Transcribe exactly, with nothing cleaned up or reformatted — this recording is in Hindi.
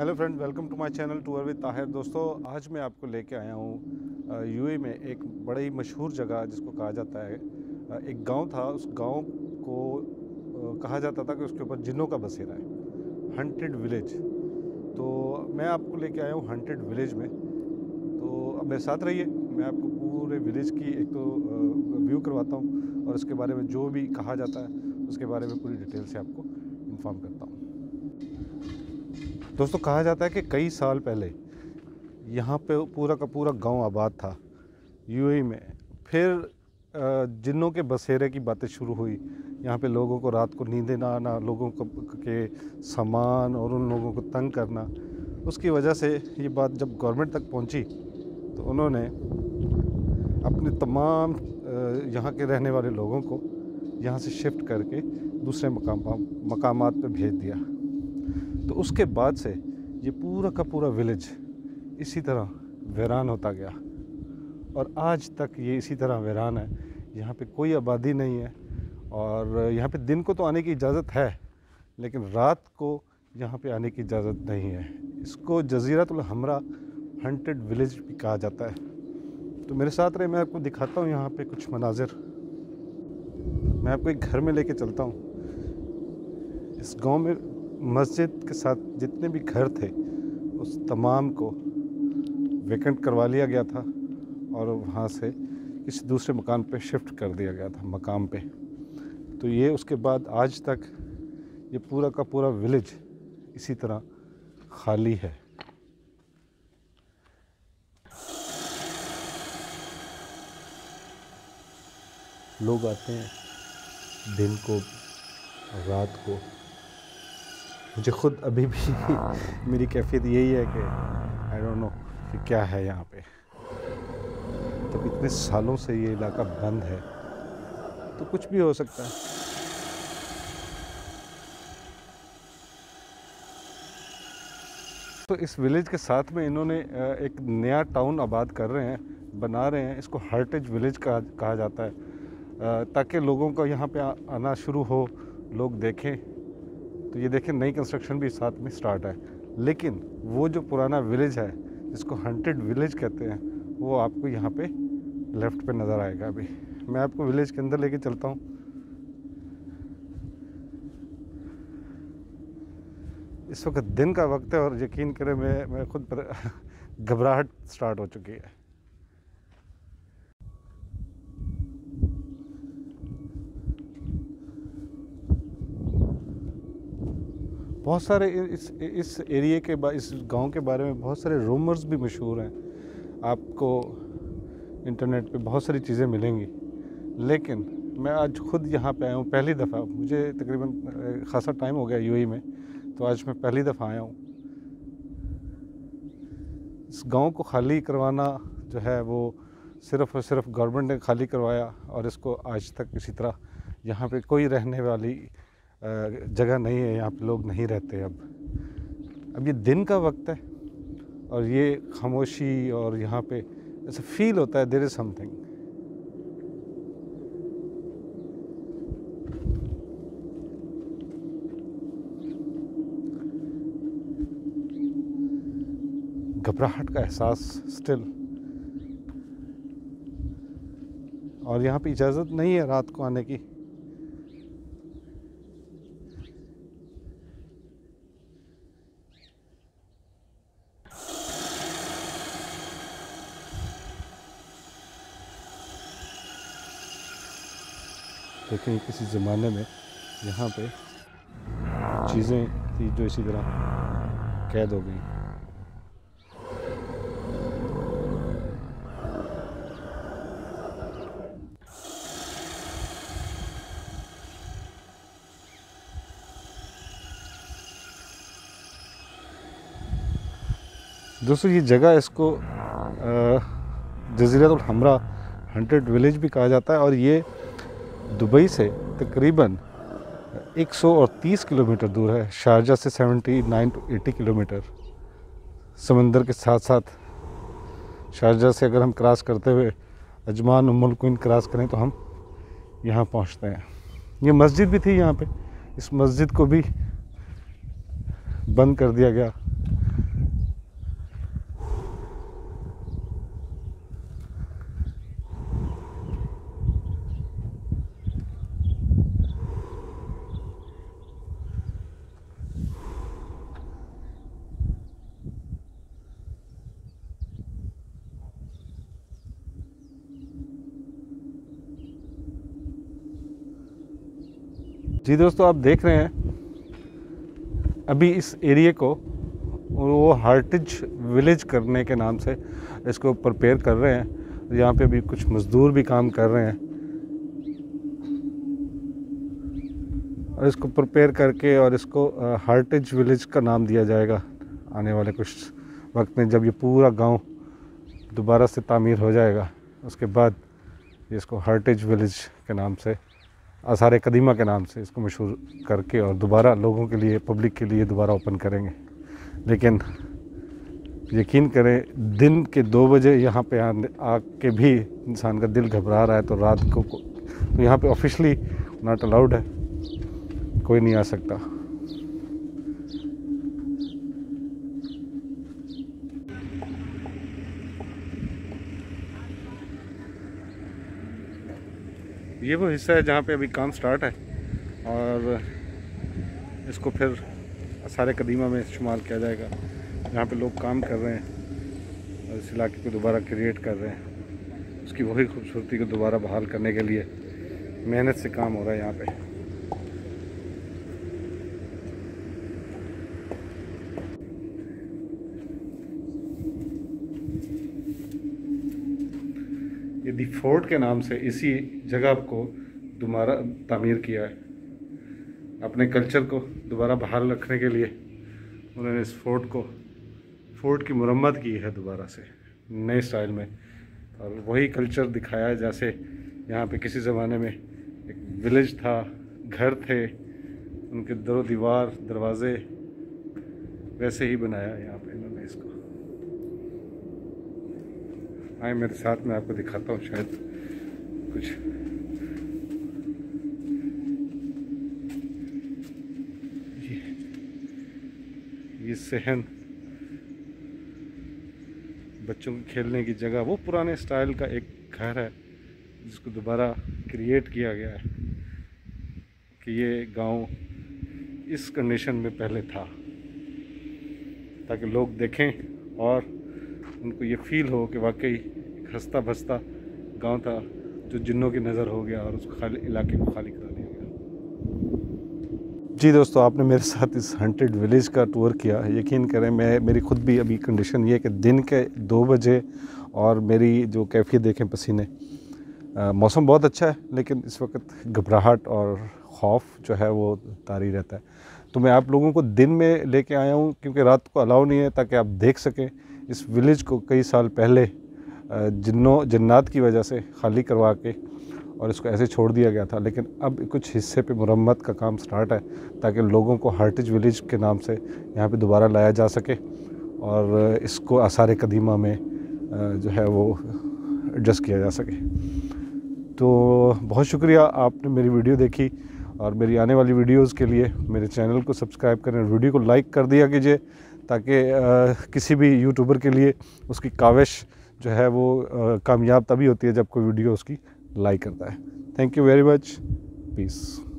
Hello friend, welcome to my channel tour with Tahir. दोस्तों, आज मैं आपको लेके आया हूँ यूएई में एक बड़ी मशहूर जगह जिसको कहा जाता है, एक गांव था। उस गांव को कहा जाता था कि उसके ऊपर जिन्नों का बसेरा है, हंटेड विलेज। तो मैं आपको लेके आया हूँ हंटेड विलेज में। तो अब मेरे साथ रहिए, मैं आपको पूरे विलेज की एक तो व्यू करवाता हूँ और उसके बारे में जो भी कहा जाता है उसके बारे में पूरी डिटेल से आपको इन्फॉर्म करता हूँ। दोस्तों, कहा जाता है कि कई साल पहले यहाँ पे पूरा का पूरा गांव आबाद था यूएई में। फिर जिन्नों के बसेरे की बातें शुरू हुई। यहाँ पे लोगों को रात को नींदें ना आना, लोगों को के सामान और उन लोगों को तंग करना। उसकी वजह से ये बात जब गवर्नमेंट तक पहुँची तो उन्होंने अपने तमाम यहाँ के रहने वाले लोगों को यहाँ से शिफ्ट करके दूसरे मकाम मकामात पे भेज दिया। तो उसके बाद से ये पूरा का पूरा विलेज इसी तरह वीरान होता गया और आज तक ये इसी तरह वीरान है। यहाँ पे कोई आबादी नहीं है और यहाँ पे दिन को तो आने की इजाज़त है, लेकिन रात को यहाँ पे आने की इजाज़त नहीं है। इसको जज़ीरतुल हमरा हंटेड विलेज भी कहा जाता है। तो मेरे साथ रहे, मैं आपको दिखाता हूँ यहाँ पे कुछ मनाजिर। मैं आपको एक घर में लेके चलता हूँ। इस गांव में मस्जिद के साथ जितने भी घर थे उस तमाम को वेकेंट करवा लिया गया था और वहाँ से किसी दूसरे मकान पे शिफ्ट कर दिया गया था मकाम पे। तो ये उसके बाद आज तक ये पूरा का पूरा विलेज इसी तरह खाली है। लोग आते हैं दिन को और रात को। मुझे ख़ुद अभी भी मेरी कैफियत यही है कि आई डोंट नो कि क्या है यहाँ पे। तो इतने सालों से ये इलाका बंद है तो कुछ भी हो सकता है। तो इस विलेज के साथ में इन्होंने एक नया टाउन आबाद कर रहे हैं, बना रहे हैं। इसको हर्टेज विलेज कहा कहा जाता है, ताकि लोगों का यहाँ पे आना शुरू हो, लोग देखें। तो ये देखें, नई कंस्ट्रक्शन भी साथ में स्टार्ट है। लेकिन वो जो पुराना विलेज है जिसको हंटेड विलेज कहते हैं वो आपको यहाँ पे लेफ़्ट पे नज़र आएगा। अभी मैं आपको विलेज के अंदर लेके चलता हूँ। इस वक्त दिन का वक्त है और यकीन करें मैं मैं खुद पर घबराहट स्टार्ट हो चुकी है। बहुत सारे इस इस एरिए के इस गांव के बारे में बहुत सारे रूमर्स भी मशहूर हैं। आपको इंटरनेट पे बहुत सारी चीज़ें मिलेंगी, लेकिन मैं आज खुद यहाँ पे आया हूँ पहली दफ़ा। मुझे तकरीबन ख़ासा टाइम हो गया यूएई में, तो आज मैं पहली दफ़ा आया हूँ। इस गांव को खाली करवाना जो है वो सिर्फ़ और सिर्फ गवर्नमेंट ने खाली करवाया और इसको आज तक इसी तरह यहाँ पे कोई रहने वाली जगह नहीं है। यहाँ पे लोग नहीं रहते। अब अब ये दिन का वक्त है और ये खामोशी और यहाँ पे ऐसा फील होता है देयर इज़ समथिंग। घबराहट का एहसास स्टिल। और यहाँ पे इजाज़त नहीं है रात को आने की। लेकिन किसी ज़माने में यहाँ पे चीज़ें थी जो इसी तरह कैद हो गई। दोस्तों, ये जगह इसको जज़ीरतुल हमरा हंटेड विलेज भी कहा जाता है और ये दुबई से तकरीबन एक सौ तीस किलोमीटर दूर है। शारजा से उन्यासी टू अस्सी किलोमीटर समंदर के साथ साथ। शारजा से अगर हम क्रॉस करते हुए अजमान उम्मुल क्वीन क्रॉस करें तो हम यहाँ पहुँचते हैं। ये मस्जिद भी थी यहाँ पे, इस मस्जिद को भी बंद कर दिया गया जी दोस्तों, आप देख रहे हैं अभी इस एरिया को वो हार्टिज विलेज करने के नाम से इसको प्रिपेयर कर रहे हैं। यहाँ पे भी कुछ मज़दूर भी काम कर रहे हैं और इसको प्रिपेयर करके और इसको हार्टिज विलेज का नाम दिया जाएगा आने वाले कुछ वक्त में, जब ये पूरा गांव दोबारा से तामीर हो जाएगा। उसके बाद इसको हार्टिज विलेज के नाम से, आसार कदीमा के नाम से इसको मशहूर करके और दोबारा लोगों के लिए, पब्लिक के लिए दोबारा ओपन करेंगे। लेकिन यकीन करें, दिन के दो बजे यहाँ पे आके भी इंसान का दिल घबरा रहा है, तो रात को तो यहाँ पे ऑफिशियली नॉट अलाउड है, कोई नहीं आ सकता। ये वो हिस्सा है जहाँ पे अभी काम स्टार्ट है और इसको फिर सारे कदीमा में इस्तेमाल किया जाएगा। यहाँ पे लोग काम कर रहे हैं और इस इलाके को दोबारा क्रिएट कर रहे हैं, उसकी वही खूबसूरती को दोबारा बहाल करने के लिए मेहनत से काम हो रहा है यहाँ पे। ये दी फोर्ट के नाम से इसी जगह को दोबारा तामीर किया है। अपने कल्चर को दोबारा बहाल रखने के लिए उन्होंने इस फोर्ट को फोर्ट की मुरम्मत की है दोबारा से नए स्टाइल में, और वही कल्चर दिखाया है जैसे यहाँ पे किसी ज़माने में एक विलेज था, घर थे, उनके दरो दीवार दरवाज़े वैसे ही बनाया यहाँ पे इन्होंने इसको। आए मेरे साथ में, आपको दिखाता हूँ शायद कुछ। ये, ये सहन, बच्चों के खेलने की जगह, वो पुराने स्टाइल का एक घर है जिसको दोबारा क्रिएट किया गया है कि ये गांव इस कंडीशन में पहले था, ताकि लोग देखें और उनको ये फील हो कि वाकई एक हंसता बसता गांव था जो जिन्नों की नज़र हो गया और उसको खाली इलाके को खाली करा दिया गया। जी दोस्तों, आपने मेरे साथ इस हंटेड विलेज का टूर किया। यकीन करें, मैं मेरी खुद भी अभी कंडीशन ये है कि दिन के दो बजे और मेरी जो कैफियत देखें पसीने। आ, मौसम बहुत अच्छा है लेकिन इस वक्त घबराहट और खौफ जो है वो तारी रहता है। तो मैं आप लोगों को दिन में लेके आया हूँ क्योंकि रात को अलाउ नहीं है, ताकि आप देख सकें इस विलेज को कई साल पहले जिन्नों जन्नात की वजह से खाली करवा के और इसको ऐसे छोड़ दिया गया था। लेकिन अब कुछ हिस्से पे मुरम्मत का काम स्टार्ट है ताकि लोगों को हार्टिज विलेज के नाम से यहाँ पे दोबारा लाया जा सके और इसको आसार कदीमा में जो है वो एडजस्ट किया जा सके। तो बहुत शुक्रिया, आपने मेरी वीडियो देखी और मेरी आने वाली वीडियोस के लिए मेरे चैनल को सब्सक्राइब करें, वीडियो को लाइक कर दिया कीजिए ताकि किसी भी यूट्यूबर के लिए उसकी काविश जो है वो आ, कामयाब तभी होती है जब कोई वीडियो उसकी लाइक करता है। Thank you very much, piece.